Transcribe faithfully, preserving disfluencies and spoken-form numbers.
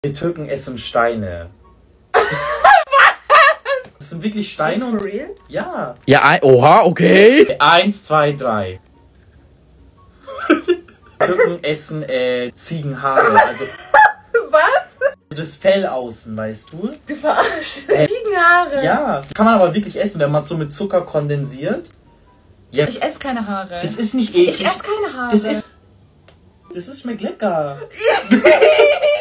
Wir Türken essen Steine. Das sind wirklich Steine. For real? Ja. Ja, ein, oha, okay. Eins, zwei, drei. Türken essen äh, Ziegenhaare. Also Was? das Fell außen, weißt du? Du verarschst. Äh, Ziegenhaare. Ja. Kann man aber wirklich essen, wenn man es so mit Zucker kondensiert. Ja. Ich esse keine Haare. Das ist nicht eklig. Ich esse keine Haare. Das ist. Das ist, schmeckt lecker.